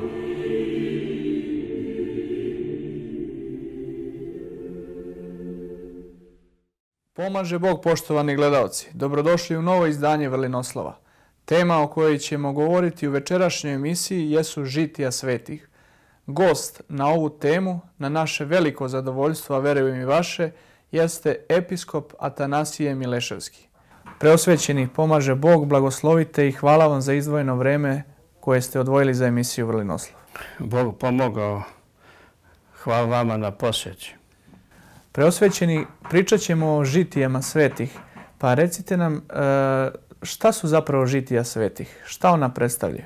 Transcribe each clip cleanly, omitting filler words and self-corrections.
Pomaže Bog, poštovani gledalci. Dobrodošli u novo izdanje Vrlinoslova. Tema o kojoj ćemo govoriti u večerašnjoj emisiji jesu žitija svetih. Gost na ovu temu, na naše veliko zadovoljstvo, a verujem i vaše, jeste episkop Atanasije Mileševski. Preosvećeni pomaže Bog, blagoslovite i hvala vam za izdvojeno vreme koje ste odvojili za emisiju Vrlinoslov. Bog pomogao. Hvala vama na posveći. Preosvećeni, pričat ćemo o žitijama svetih. Pa recite nam šta su zapravo žitija svetih? Šta ona predstavljaju?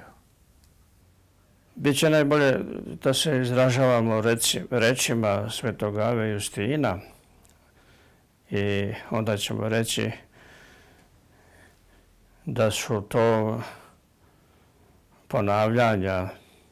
Biće najbolje da se izražavamo rečima Svetog Ave Justina i onda ćemo reći da su to ponavljanja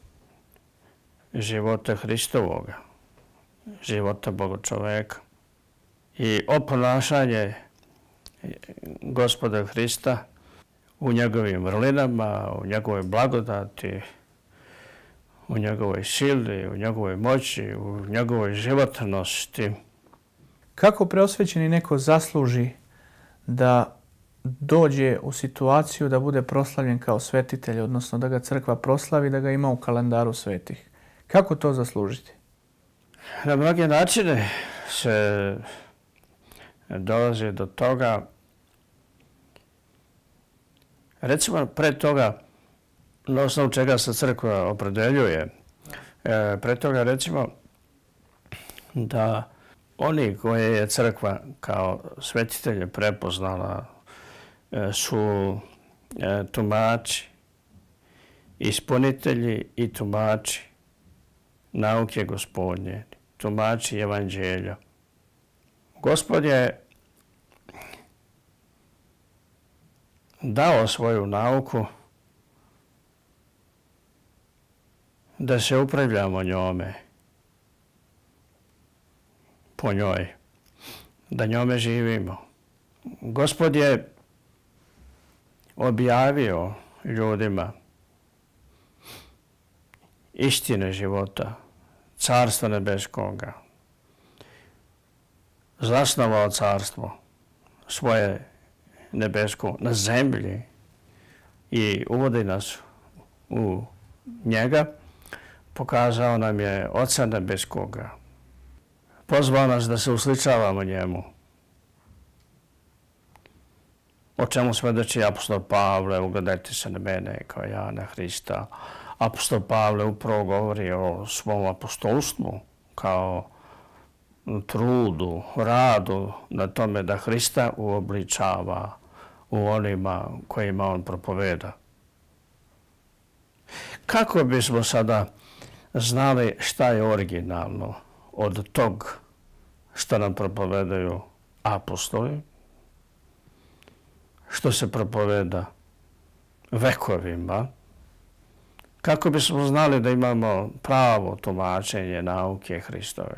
života Hristovoga, života Bogočoveka i oponašanje Gospoda Hrista u njegovim vrlinama, u njegovoj blagodati, u njegovoj sili, u njegovoj moći, u njegovoj životnosti. Kako preosvećeni neko zasluži da dođe u situaciju da bude proslavljen kao svetitelj, odnosno da ga crkva proslavi, da ga ima u kalendaru svetih? Kako to zaslužiti? Na mnoge načine se dolazi do toga. Recimo, pre toga, na osnovu čega se crkva opredeljuje, pre toga recimo da oni koje je crkva kao svetitelje prepoznala su tumači, ispunitelji i tumači nauke Gospodnje, tumači evanđelja. Gospod je dao svoju nauku da se upravljamo njome, po njoj, da njome živimo. Gospod je objavio ljudima istine života, carstva nebeskoga, zasnovao carstvo svoje nebesko na zemlji i uvodi nas u njega, pokazao nam je Oca nebeskoga, pozvao nas da se usličavamo njemu, o čemu svedoči apostol Pavle, ugledajte se na mene kao ja na Hrista. Apostol Pavle upravo govori o svom apostolstvu kao trudu, radu na tome da Hrista uobličava u onima kojima on propoveda. Kako bismo sada znali šta je originalno od tog što nam propovedaju apostoli, što se propoveda vekovima, kako bismo znali da imamo pravo tumačenje nauke Hristove?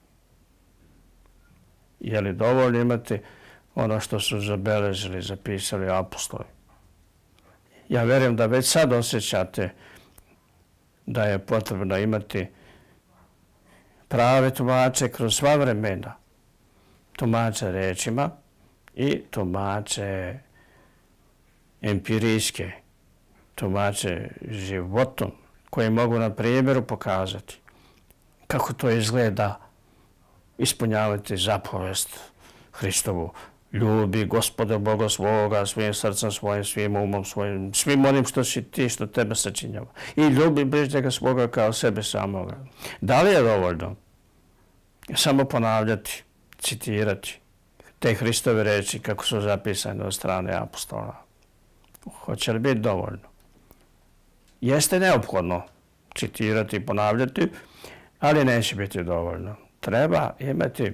Je li dovoljno imati ono što su zabeležili, zapisali apostoli? Ja vjerujem da već sad osjećate da je potrebno imati prave tumače kroz sva vremena. Tumače rečima i tumače empirijske, tumače životom, koji mogu na primjeru pokazati kako to izgleda ispunjavati zapovest Hristovu. Ljubi Gospoda Boga svoga, svojim srcem svojim, svim umom svojim, svim onim što si ti, što tebe sačinjava. I ljubi bližnjega svoga kao sebe samoga. Da li je dovoljno samo ponavljati, citirati te Hristove reči kako su zapisane od strane apostola? Hoće li biti dovoljno? Jeste neophodno citirati i ponavljati, ali neće biti dovoljno. Treba imati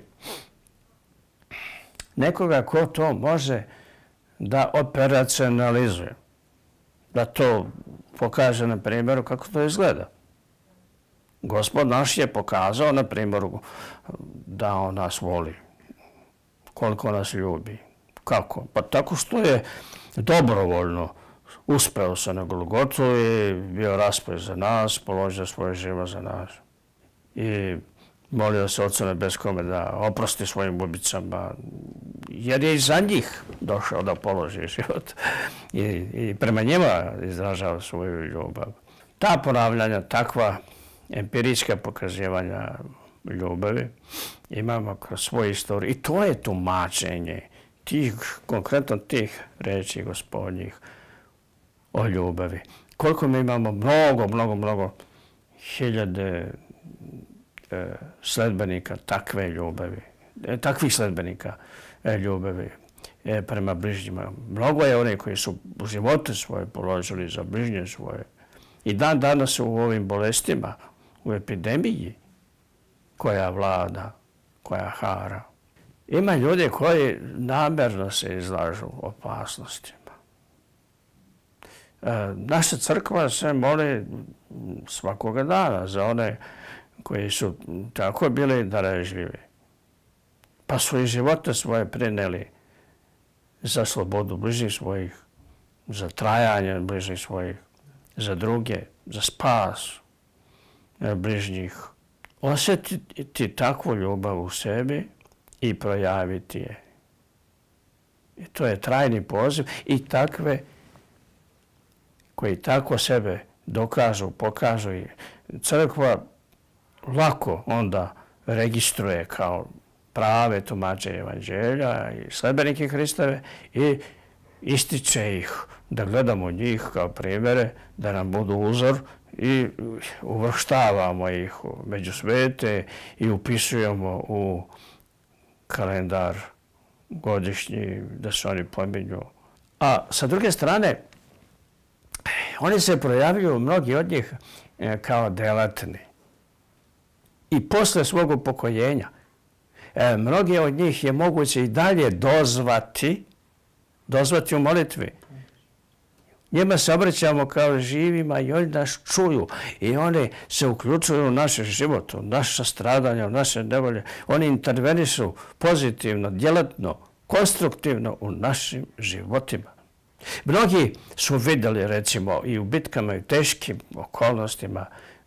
nekoga ko to može da operacionalizuje, da to pokaže na primjeru kako to izgleda. Gospod naš je pokazao na primjeru da on nas voli, koliko nas ljubi. Kako? Pa tako što je dobrovoljno uspeo se na Golgotu i bio raspet za nas, položio svoj život za nas. I molio se Ocu Nebeskome da oprosti svojim ubicama, jer je i za njih došao da položi život. I prema njima izražava svoju ljubav. Ta ponavljanja, takva empirijska pokazivanja ljubavi imamo kroz svoju istoriju. I to je tumačenje konkretno tih reči Gospodnjih o ljubavi. Koliko mi imamo mnogo hiljade sledbenika takve ljubavi, takvih sledbenika ljubavi prema bližnjima. Mnogo je oni koji su živote svoje položili za bližnje svoje. I dan danas u ovim bolestima, u epidemiji koja vlada, koja hara, ima ljudi koji namjerno se izlažu opasnostima. Naša crkva se moli svakoga dana za one koji su tako bili darežljivi, pa su i živote svoje prineli za slobodu bližnjih svojih, za trajanje bližnjih svojih, za druge, za spas bližnjih. Osjetiti takvu ljubav u sebi i projaviti je. I to je trajni poziv i takve koji tako sebe dokažu, pokažu i crkva lako onda registruje kao prave tumače evanđelja i sledbenike Hristove i ističe ih, da gledamo njih kao primjere, da nam budu uzor i uvrštavamo ih među svete i upisujemo u kalendar godišnji da se oni pominju. A sa druge strane, oni se projavljuju, mnogi od njih, kao delatni. I posle svog upokojenja, mnogi od njih je moguće i dalje dozvati u molitvi. Njima se obraćamo kao živima i oni nas čuju i oni se uključuju u naš život, u naša stradanja, u naše nevolje. Oni intervenišu pozitivno, djelatno, konstruktivno u našim životima. Mnogi su vidjeli, recimo, i u bitkama i teškim okolnostima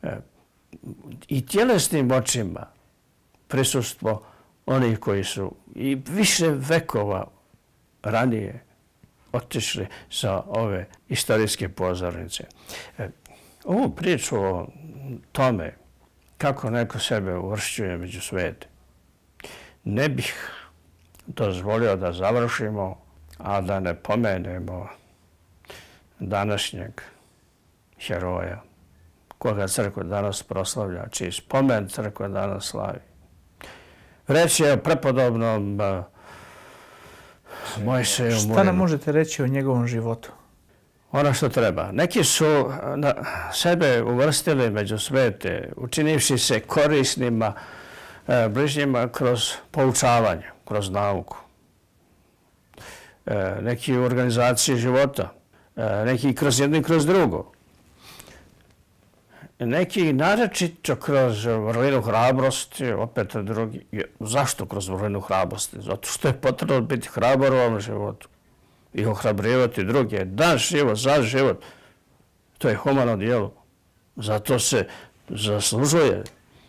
i tjelesnim očima prisustvo onih koji su i više vekova ranije otišli sa ove istorijske pozornice. Ovu priču o tome kako neko sebe uvršćuje među svete ne bih dozvolio da završimo, a da ne pomenemo današnjeg heroja koga crkva danas proslavlja, čiji spomen crkva danas slavi. Reč je o prepodobnom Mojsiju Murinu. Šta nam možete reći o njegovom životu? Ono što treba. Neki su sebe uvrstili među svete, učinivši se korisnima bližnjima kroz poučavanje, kroz nauku. Neki u organizaciji života, neki kroz jedno i kroz drugo. Neki naročito kroz vrlinu hrabrosti, opet drugi. Zašto kroz vrlinu hrabrosti? Zato što je potrebno biti hrabar u ovom životu i ohrabrivati druge. Daš život, za život. To je humano djelo. Zato se zaslužuje.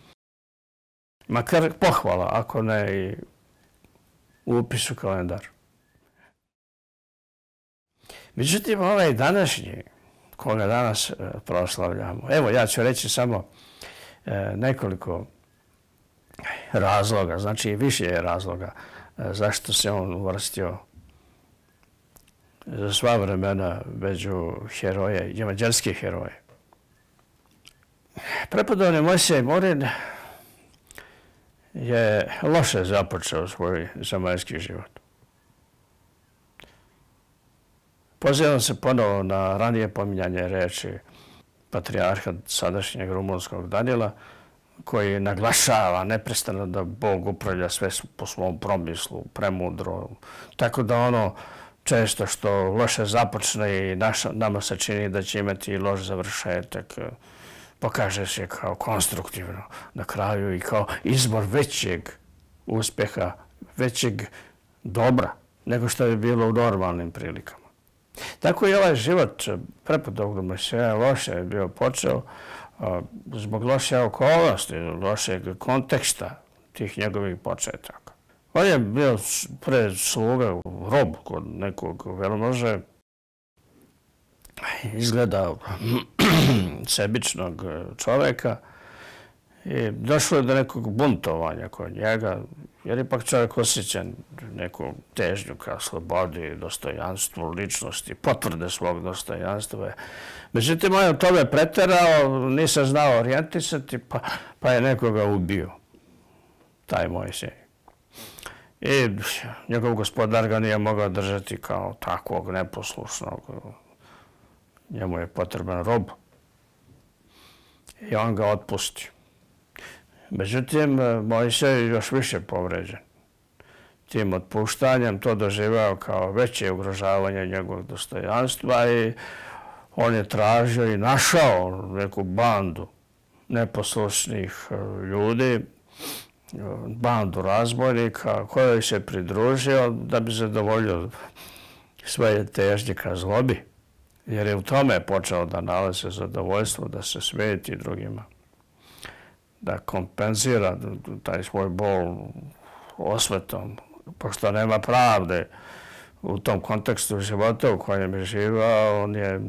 Makar pohvala, ako ne i u upisu kalendar. Međutim, ovaj današnji, koga danas proslavljamo. Evo, ja ću reći samo nekoliko razloga, znači više je razloga zašto se on uvrstio za sva vremena među heroje, evanđelske heroje. Prepodobni Mojsij Murin je loše započeo svoj zemaljski život. Pozivam se ponovo na ranije pominjanje reči patrijarha sadašnjeg rumunskog Danila, koji naglašava neprestano da Bog upravlja sve po svom promislu, premudro. Tako da ono često što loše započne i nama se čini da će imati loš završetak, pokaže se kao konstruktivno na kraju i kao izbor većeg uspjeha, većeg dobra nego što je bilo u normalnim prilikama. Tako i ovaj život prepodobnog Mojsija loše je bio počeo zbog loše okolnosti, lošeg konteksta tih njegovih početaka. On je bio pre sluga, rob kod nekog velmože, izgleda sebičnog čoveka i došlo je do nekog buntovanja kod njega, jer ipak čovjek osjeća neku težnju ka slobodi, dostojanstvu, ličnosti, potvrde svog dostojanstva. Međutim, on je tome preterao, nisam znao orijentisati, pa je nekoga ubio, taj Mojsij. I njegov gospodar ga nije mogao držati kao takvog neposlušnog. Njemu je potreban rob. I on ga otpusti. Međutim, Mojsij je još više povređen. Tim otpuštanjem to doživao kao veće ugrožavanje njegovog dostojanstva i on je tražio i našao neku bandu neposlušnih ljudi, bandu razbojnika kojoj se pridružio da bi zadovoljio svoje težnje ka zlobi, jer je u tome počeo da nalazi zadovoljstvo, da se sveti drugima, da kompenzira taj svoj bol osvetom, pošto nema pravde u tom kontekstu života u kojem je živao. On je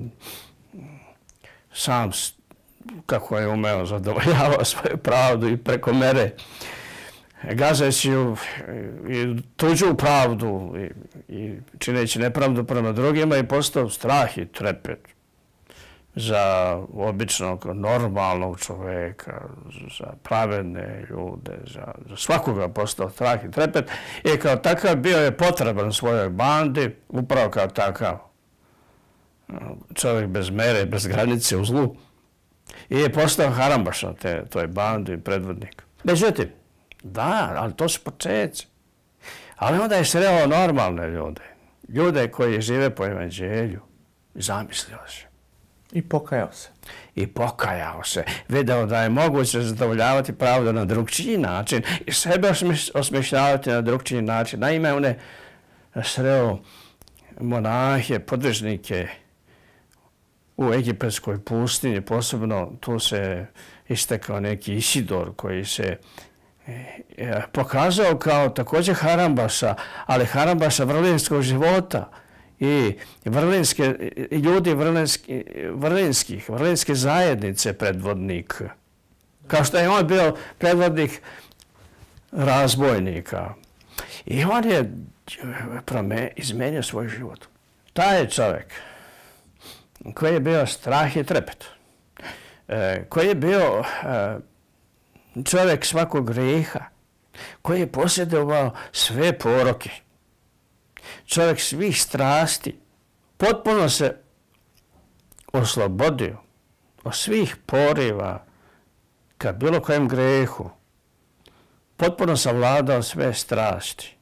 sam, kako je umeo, zadovoljavao svoju pravdu i preko mere, gazeći i tuđu pravdu i čineći nepravdu prema drugima, i postao strah i trepet za običnog, normalnog čoveka, za pravedne ljude, za svakoga postao strah i trepet, i kao takav bio je potreban svojoj bandi, upravo kao takav čovjek bez mere, bez granice u zlu, i je postao harambaš na toj bandi i predvodnik. Međutim, da, ali to su početci. Ali onda je sreo normalne ljude, ljude koji žive po evanđelju, i zamislio se. I pokajao se. I pokajao se. Video da je moguće zadovoljavati pravdu na drugčiji način i sebe osmišljavati na drugčiji način. Naime, on je sreo monahe, podvižnike u egipatskoj pustinji, posebno tu se istekao neki Isidor koji se pokazao kao također harambaša, ali harambaša vrlinskog života i ljudi vrlinske zajednice predvodnik. Kao što je on bio predvodnik razbojnika. I on je izmenio svoj život. Taj je čovjek koji je bio strah i trepet, koji je bio čovjek svakog grijeha, koji je posjedovao sve poroke, čovjek svih strasti, potpuno se oslobodio od svih poriva ka bilo kojem grijehu, potpuno savladao sve strasti.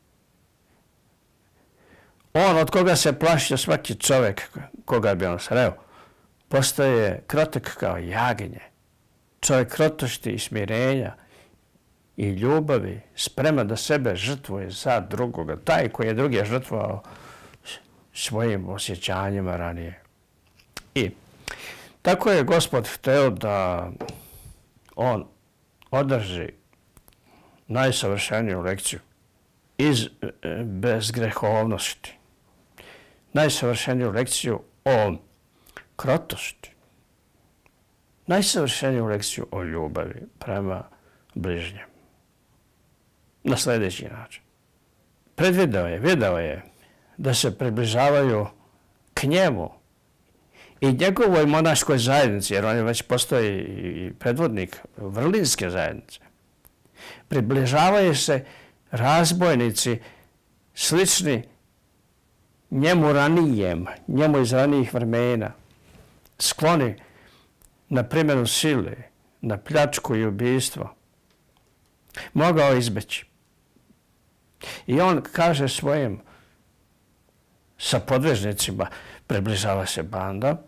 On, od koga se plašio svaki čovjek koga bi on sreo, postaje krotak kao jagnje, čovjek krotosti i smirenja i ljubavi, spreman da sebe žrtvuje za drugoga, taj koji je drugi žrtvovao svojim osjećanjima ranije. I tako je Gospod hteo da on održi najsavršeniju lekciju iz bezgrehovnosti, najsavršeniju lekciju o krotosti, najsavršeniju lekciju o ljubavi prema bližnjem. Na sljedeći način. Video je da se približavaju k njemu i njegovoj monaškoj zajednici, jer on je već postoji i predvodnik vrlinske zajednice. Približavaju se razbojnici slični njemu ranijem, njemu iz ranijih vremena, skloni na primjenu sile, na pljačku i ubijstvo, mogao izbeći. I on kaže svojim sapodvežnicima, približava se banda,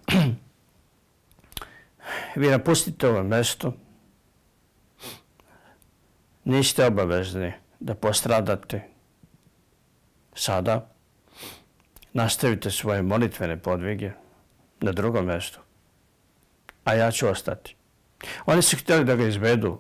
vi napustite ovo mjesto, niste obavezni da postradate sada, nastavite svoje molitvene podvige na drugom mjestu, a ja ću ostati. Oni su htjeli da ga izvedu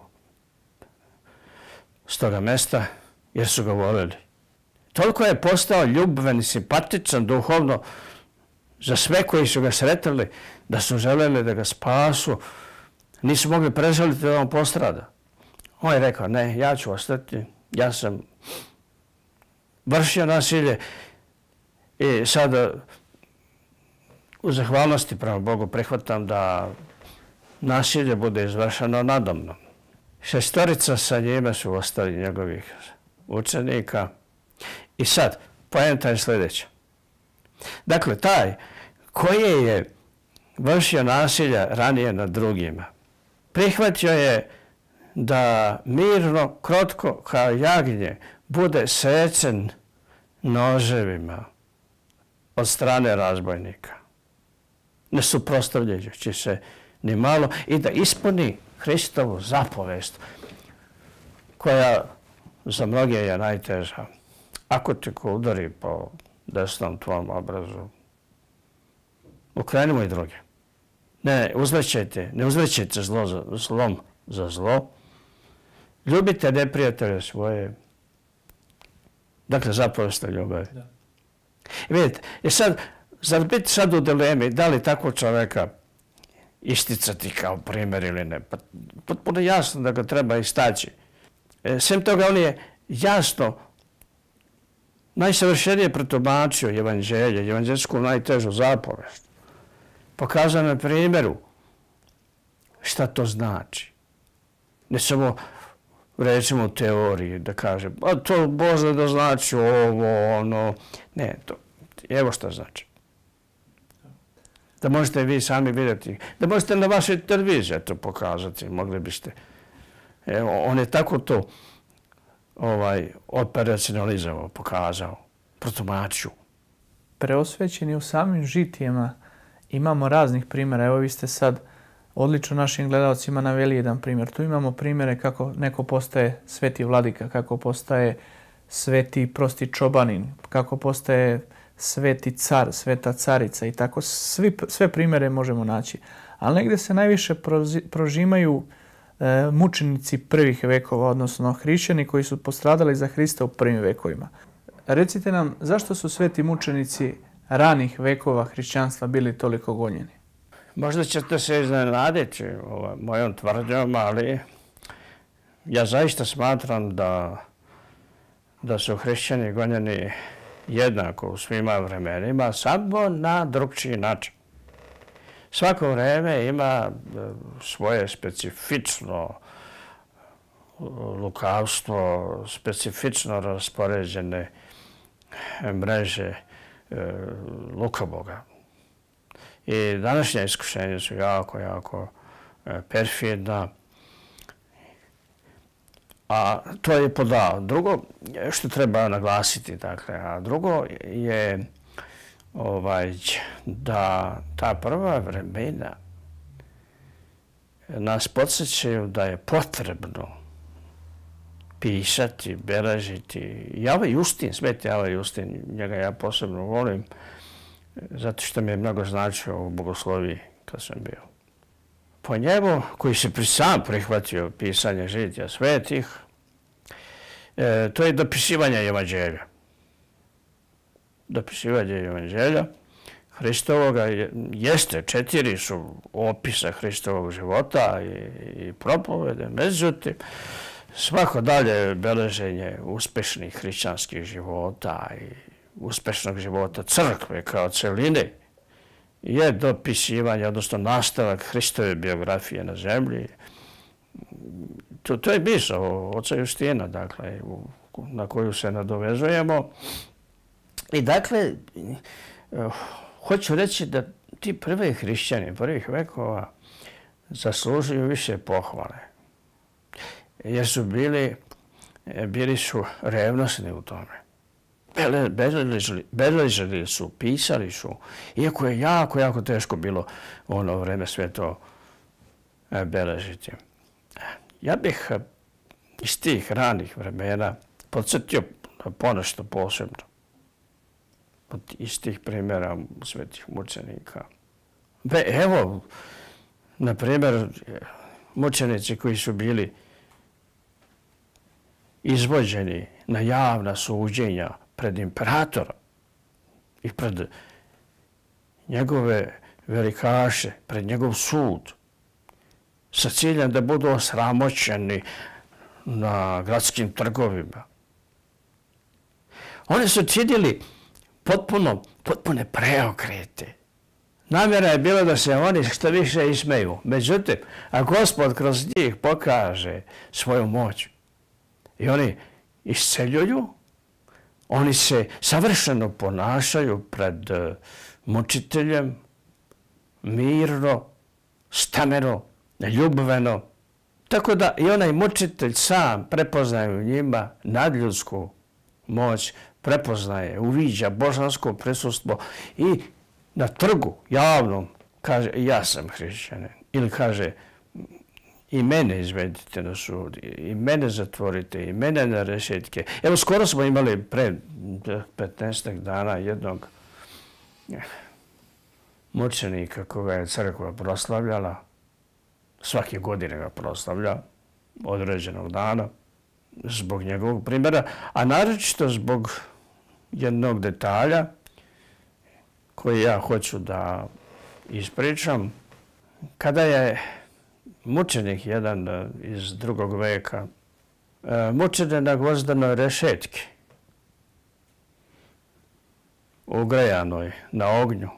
s toga mjesta jer su ga voljeli. Toliko je postao ljubavan i simpatičan duhovno za sve koji su ga sretali, da su željeli da ga spasu, nisu mogli prežaliti da on postrada. On je rekao, ne, ja ću ostati, ja sam vršio nasilje i sada u zahvalnosti prema Bogu prihvatam da nasilje bude izvršeno nadamno. 6 sa njime su ostali njegovih učenika. I sad, poenta je sljedeća. Dakle, taj koji je vršio nasilja ranije nad drugima, prihvatio je da mirno, krotko, kao jagnje, bude sečen noževima od strane razbojnika, ne suprotstavljajući se ni malo, i da ispuni Hristovu zapovest, koja za mnoge je najteža. Ako te ko udari po desnom tvom obrazu, okrenimo i druge. Ne uzvraćajte zlom za zlo. Ljubite neprijatelje svoje. Dakle, zapovest ljubavi. I vidite, zar biti sad u dilemi da li takvog čoveka isticati kao primjer ili ne? Potpuno jasno da ga treba istaći. Sem toga on je jasno najsavršenije protumačio evanđelje, evanđelsku najtežu zapovest. Pokazao na primjeru šta to znači. Ne samo recimo u teoriji da kaže, a to Bože da znači ovo, ono. Ne, to, evo šta znači. Da možete vi sami vidjeti, da možete na vašoj televiziji to pokazati, mogli biste. Evo, on je tako to operacionalizovao, pokazao, protumačio. Preosvećeni u samim žitijama imamo raznih primjera. Evo vi ste sad odlično našim gledalcima naveli jedan primjer. Tu imamo primjere kako neko postaje sveti vladika, kako postaje sveti prosti čobanin, kako postaje sveti car, sveta carica i tako. Sve primjere možemo naći. Ali negdje se najviše prožimaju mučenici prvih vekova, odnosno hrišćani koji su postradali za Hrista u prvim vekovima. Recite nam, zašto su sveti mučenici ranih vekova hrišćanstva bili toliko gonjeni? Možda ćete se iznenaditi mojom tvrdnjom, ali ja zaista smatram da su hrišćani gonjeni jednako u svima vremenima, samo na drugčiji način. Svako vreme ima svoje specifično lukavstvo, specifično raspoređene mreže lukaboga. I današnje iskušenje su jako perfidna. A to je podao. Drugo, što treba naglasiti, dakle, a drugo je da ta prva vremena nas podsjećaju da je potrebno pisati, beležiti. Sveti Java Justin, njega ja posebno volim, zato što mi je mnogo značio u bogosloviji kad sam bio. Po njemu, koji se sam prihvatio pisanje žitija svetih, to je dopisivanje evanđelja. Dopisivanje evanđelja Hristovoga jeste 4 su opisa Hristovog života i propovede, međutim, svako dalje beleženje uspešnih hrišćanskih života i uspešnog života crkve kao celine je dopisivanje, odnosno nastavak Hristove biografije na zemlji. To je misao oca Justina, dakle, na koju se nadovezujemo. I dakle, hoću reći da ti prvi hrišćani prvih vekova zaslužuju više pohvale. Jer su bili su revnosni u tome. Beležili su, pisali su, iako je jako teško bilo u ono vreme sve to beležiti. Ja bih iz tih ranih vremena podsjetio ponešto posebno. od istih primjera svetih mučenika. Evo, na primjer, mučenici koji su bili izvođeni na javna suđenja pred imperatora i pred njegove velikaše, pred njegov sud, sa ciljem da budu osramoćeni na gradskim trgovima. Oni su činili potpune preokrete. Namjera je bila da se oni što više ismeju. Međutim, a Gospod kroz njih pokaže svoju moć i oni isceljuju, oni se savršeno ponašaju pred mučiteljem, mirno, stameno, ljubaveno. Tako da i onaj mučitelj sam prepoznaje u njima nadljudsku moć, prepoznaje, uviđa božansko prisustvo i na trgu javnom kaže ja sam hrišćanin. Ili kaže i mene izvedite na sud, i mene zatvorite, i mene na rešetke. Evo skoro smo imali pre 15 dana jednog mučenika koga je crkva proslavljala. Svake godine ga proslavlja određenog dana zbog njegovog primjera, a naročito zbog jednog detalja koji ja hoću da ispričam. Kada je mučenik jedan iz drugog veka mučen na gvozdanoj rešetki, ugrejanoj na ognju.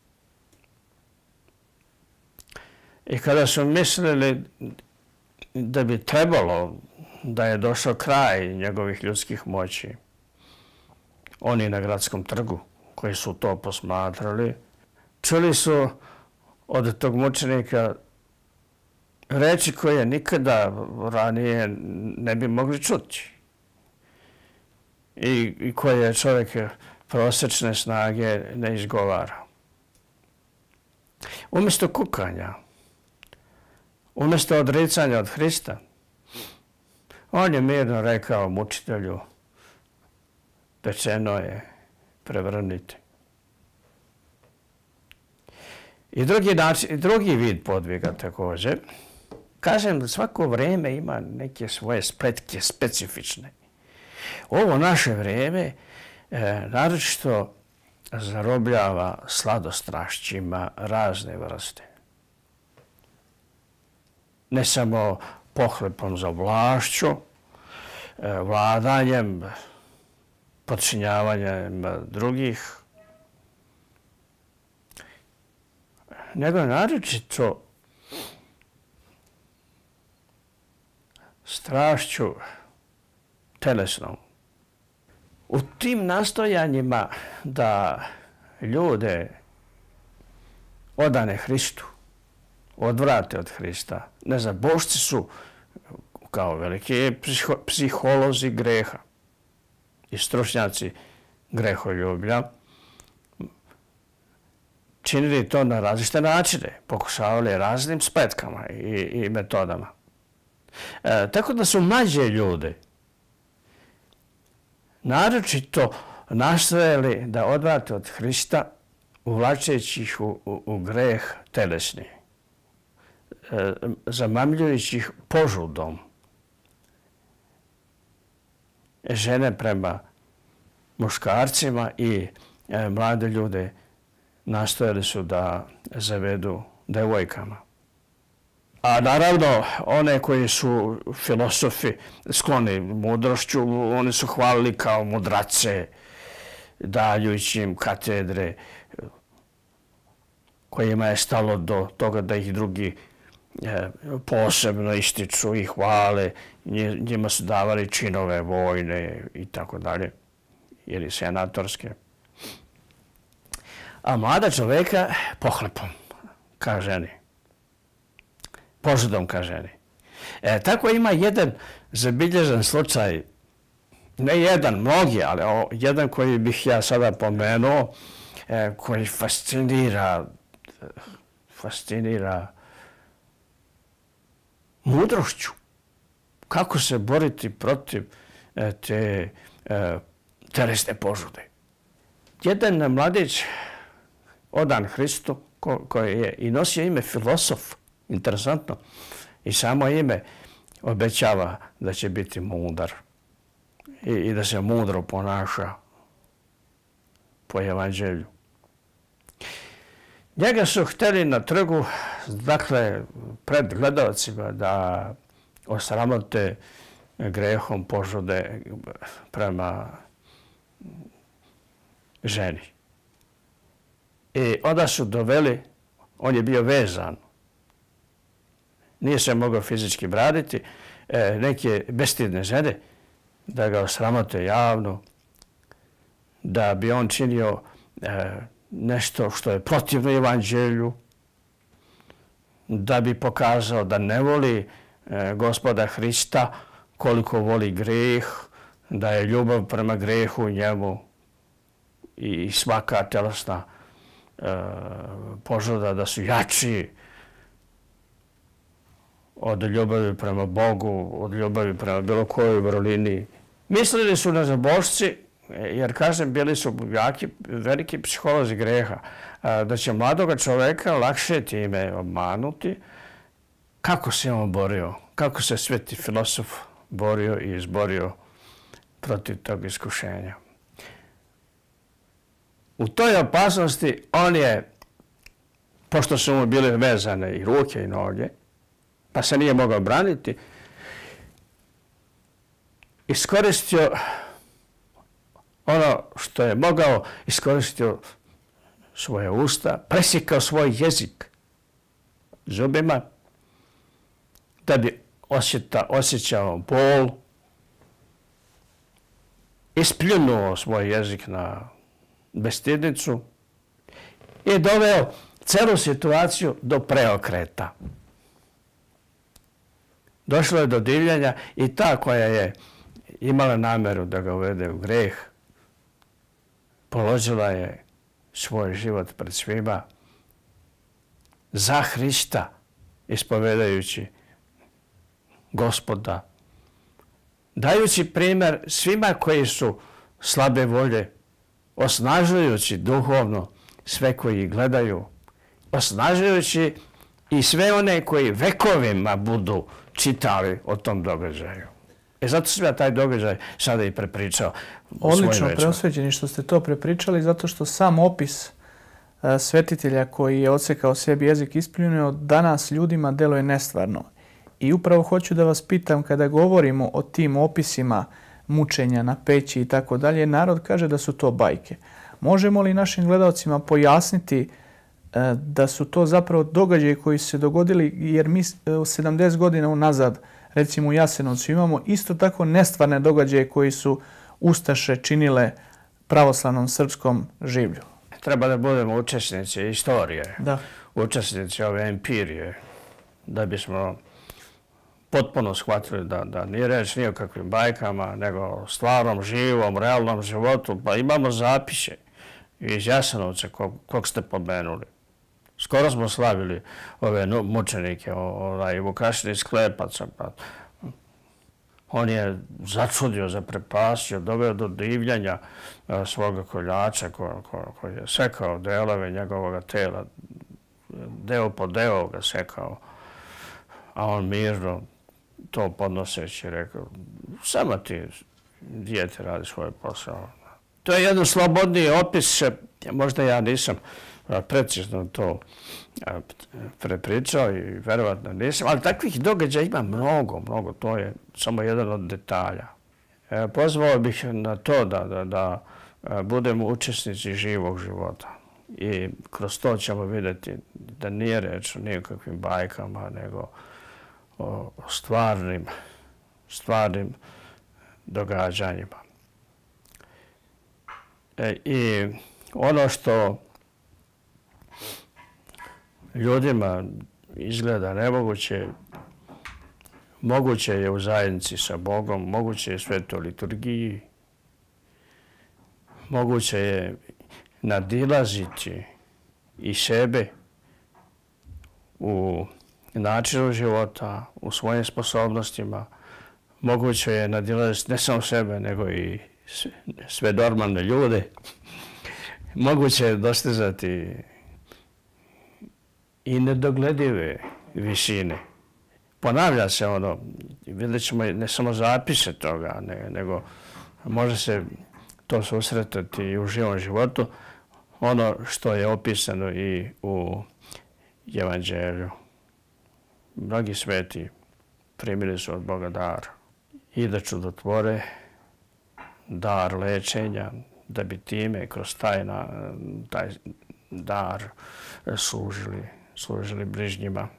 I kada su mislili da bi trebalo da je došao kraj njegovih ljudskih moći, oni na gradskom trgu koji su to posmatrali, čuli su od tog mučenika reči koje nikada ranije ne bi mogli čuti i koje čovjek prosječne snage ne izgovara. Umjesto kukanja, umjesto odricanja od Hrista, on je mirno rekao mučitelju, pečeno je, prevrnite. I drugi vid podviga također. Kažem da svako vrijeme ima neke svoje spletke specifične. Ovo naše vrijeme naročito zarobljava sladostrašćima razne vrste. Ne samo pohlepom za vlašću, vladanjem, podčinjavanjem drugih, nego naročito strašću telesnom. U tim nastojanjima da ljude odane Hristu, odvrate od Hrista. Ne znam, božci su kao veliki psiholozi greha i stručnjaci greholjublja činili to na različite načine, pokušavali raznim spletkama i metodama. Tako da su mlađe ljude naročito nastojali da odvrate od Hrista uvlačeći ih u greh telesni, zamamljujući ih požudom. Žene prema muškarcima i mlade ljude nastojali su da zavedu devojkama. A naravno, one koji su filosofi skloni mudrošću, oni su hvalili kao mudrace, daljući im katedre kojima je stalo do toga da ih drugi posebno ističu i hvale, njima su davali činove vojne i tako dalje, ili senatorske. A mlada čoveka pohlepom ka ženi, požudom ka ženi. Tako ima jedan zabilježen slučaj, ne jedan, mnogi, ali jedan koji bih ja sada pomenuo, koji fascinira mudrošću. Kako se boriti protiv te telesne požude. jedan mladić odan Hristu koji je i nosio ime filosof, interesantno, i samo ime obećava da će biti mudar i da se mudro ponaša po evanđelju. Njega su htjeli na trgu, dakle, pred gledalcima da osramote grehom požude prema ženi. I onda su doveli, on je bio vezan, nije se mogao fizički braniti, neke bestidne žene da ga osramote javno, da bi on činio nešto što je protivno evanđelju, da bi pokazao da ne voli Gospoda Hrista koliko voli greh, da je ljubav prema grehu u njemu i svaka telesna požuda da su jači od ljubavi prema Bogu, od ljubavi prema bilo kojoj vrlini. Mislili su na zabožci, jer, kažem, bili su veliki psiholozi greha, da će mladoga čoveka lakše time obmanuti. Kako se on borio? Kako se sveti filosof borio i izborio protiv tog iskušenja? U toj opasnosti on je, pošto su mu bile vezane i ruke i noge, pa se nije mogao braniti, iskoristio ono što je mogao, iskoristio svoje usta, presjekao svoj jezik zubima da bi osjećao bol, ispljunuo svoj jezik na bestidnicu i doveo celu situaciju do preokreta. Došlo je do divljanja i ta koja je imala namjeru da ga uvede u greh, položila je svoj život pred svima za Hrista, ispovedajući Gospoda, dajući primjer svima koji su slabe volje, osnažujući duhovno sve koji gledaju, osnažujući i sve one koji vekovima budu čitali o tom događaju. Zato sam ja taj događaj sada i prepričao. Odlično, preosvećeni što ste to prepričali, zato što sam opis svetitelja koji je odsekao sebi jezik ispljunuo danas ljudima deluje nestvarno. I upravo hoću da vas pitam, kada govorimo o tim opisima mučenja na peći i tako dalje, narod kaže da su to bajke. Možemo li našim gledalcima pojasniti da su to zapravo događaji koji su se dogodili, jer mi 70 godina unazad, recimo u Jasenovcu, imamo isto tako nestvarne događaje koji su ustaše činile pravoslavnom srpskom življu. Treba da budemo učesnici istorije, da. Učesnici ove empirije, da bismo potpuno shvatili da nije reč ni o kakvim bajkama, nego o stvarnom, živom, realnom životu. Pa imamo zapise iz Jasenovca kog ste pomenuli. Skoro smo slavili ove mučenike, Vukašin iz Klepaca. Pa on je začudio, zaprepastio, doveo do divljanja svoga koljača koji je sekao delove njegovog tela, deo po deo ga sekao, a on mirno to podnoseći rekao, samo ti, dijete, radi svoj posao. To je jedan slobodniji opis, možda ja nisam precizno to prepričao i verovatno nisam, ali takvih događaja ima mnogo, to je samo jedan od detalja. Pozvao bih na to da budemo učesnici živog života i kroz to ćemo vidjeti da nije reč o nikakvim bajkama, nego o stvarnim događanjima. I ono što ljudima izgleda nemoguće, moguće je u zajednici sa Bogom, moguće je u svetoj liturgiji, moguće je nadilaziti i sebe u načinu života, u svojim sposobnostima, moguće je nadilaziti ne samo sebe, nego i sve normalne ljude, moguće je dostizati i nedogledive visine. Ponavlja se ono, vidjet ćemo ne samo zapise toga, nego može se to susretati i u živom životu, ono što je opisano i u Evanđelju. Mnogi sveti primili su od Boga dar i da čudotvore, dar lečenja, da bi time kroz taj dar služili bližnjima.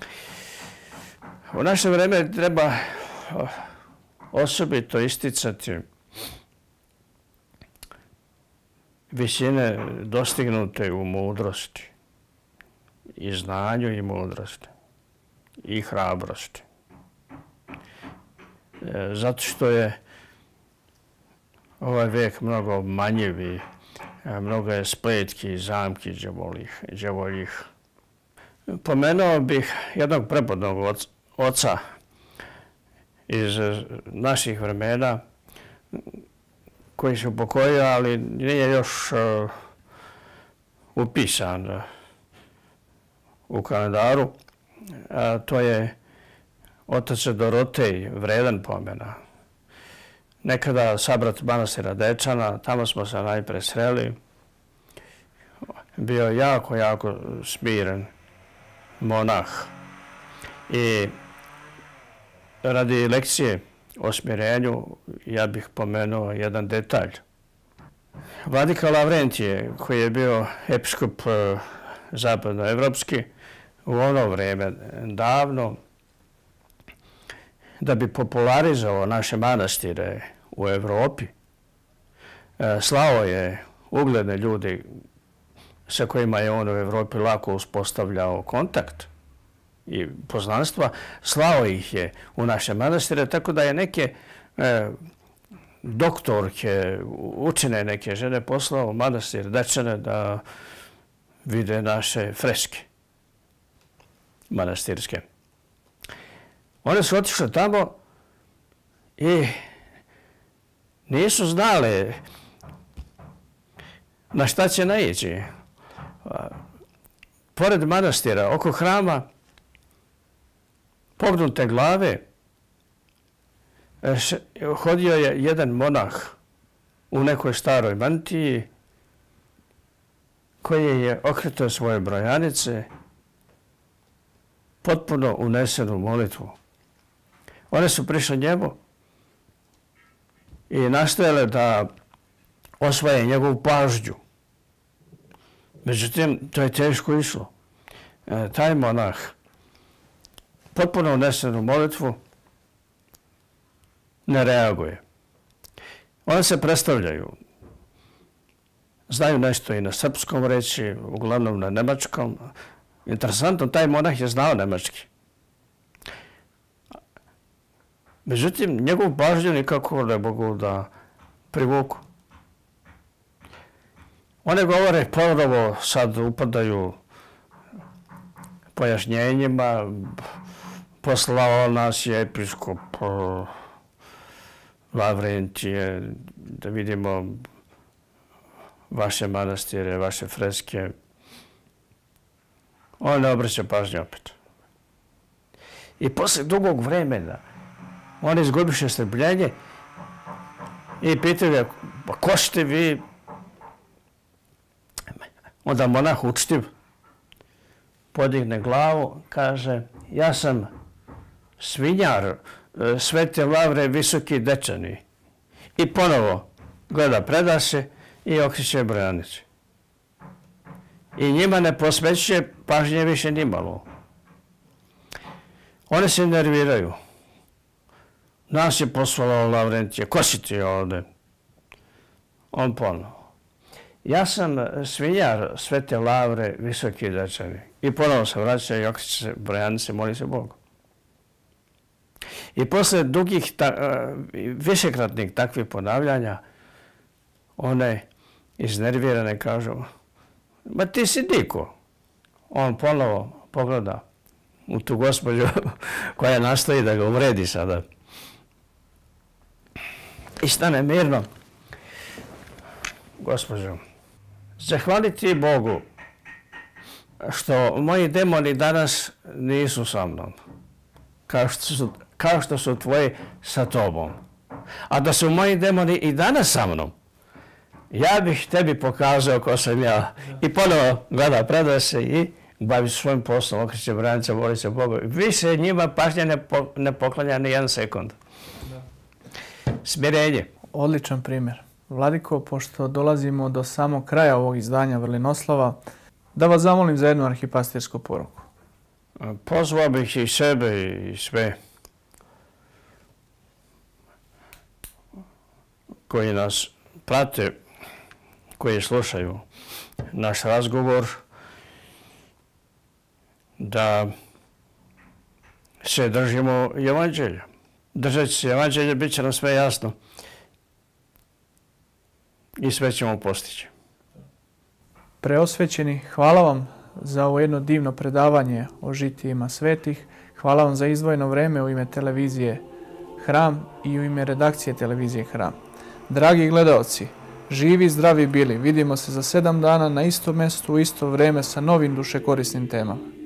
U naše vreme treba osobito isticati visine dostignute u mudrosti, i znanju i mudrosti, i hrabrosti. Zato što je ovaj vijek mnogo obmanjiv i mnogo je spletki i zamki đavoljih. Pomenuo bih jednog prepodnog oca iz naših vremena koji se upokojio, ali nije još upisan u kalendaru. To je otac Dorotej, vredan pomena. Nekada sabrat manastira Dečana, tamo smo se najpre sreli. Bio jako smiren monah. I radi lekcije o smirenju ja bih pomenuo jedan detalj. Vladika Lavrentije, koji je bio episkop zapadnoevropski u ono vrijeme davno, da bi popularizovao naše manastire u Evropi, slao je ugledne ljudi sa kojima je on u Evropi lako uspostavljao kontakt i poznanstva, slao ih je u naše manastire, tako da je neke doktorke, učene neke žene poslao u manastir Dečane da vide naše freske manastirske. One su otišle tamo i nisu znale na šta će naići. Pored manastira, oko hrama, pognute glave, hodio je jedan monah u nekoj staroj mantiji koji je okretao svoje brojanice, potpuno unesenu molitvu. One su prišle njemu i nastojale da osvoje njegovu pažnju. Međutim, to je teško išlo. Taj monah, potpuno unesenu molitvu, ne reaguje. One se predstavljaju. Znaju nešto i na srpskom reći, uglavnom na nemačkom. Interesantno, taj monah je znao nemački. Međutim, njegovu pažnju nikako ne mogu da privuku. One govore ponovo, sad upadaju pojašnjenjima, poslao nas je episkop Lavrentije, da vidimo vaše manastire, vaše freske. On ne obraća pažnju opet. I posle dugog vremena on izgubiše strpljenje i pitaju ga, pa ko ste vi? Onda monah učtiv podigne glavu, kaže, ja sam svinjar Svete Lavre Visoki Dečani. I ponovo gleda predase i okreće brojanice. I njima ne posvećuje pažnje više nimalo. One se nerviraju. Nas je poslao Lavrentije, ko si ti ovde? On ponovo. Ja sam svinjar Svete Lavre Visoki Dečani. I ponovo se vraća i okreće brojanice, moli se Bogu. I posle dugih, višekratnih takvih ponavljanja, one iznervirane kažu, ma ti si diko. On ponovo pogleda u tu gospođu koja nastoji da ga uvredi sada. I stane mirno. Gospođo, zahvaliti Bogu što moji demoni danas nisu sa mnom, kao što su tvoji sa tobom. A da su moji demoni i danas sa mnom, ja bih tebi pokazao ko sam ja. I ponovo gleda, predaje se i bavi svojim poslom, okreće branica, voli se Bogu. Više njima pažnja ne poklanja ni jedan sekund. Smirenje. Odličan primjer. Vladiko, pošto dolazimo do samog kraja ovog izdanja Vrlinoslava, da vas zamolim za jednu arhipastirsku poruku. Pozvao bih i sebe i sve koji nas prate, koji slušaju naš razgovor, da se držimo evanđelja. Držeći se evanđelja, bit će nam sve jasno i sve ćemo postići. Preosvećeni, hvala vam za ovo jedno divno predavanje o žitijima svetih. Hvala vam za izdvojeno vreme u ime televizije Hram i u ime redakcije televizije Hram. Dragi gledaoci, živi i zdravi bili. Vidimo se za 7 dana na istom mjestu u isto vrijeme sa novim dušekorisnim temama.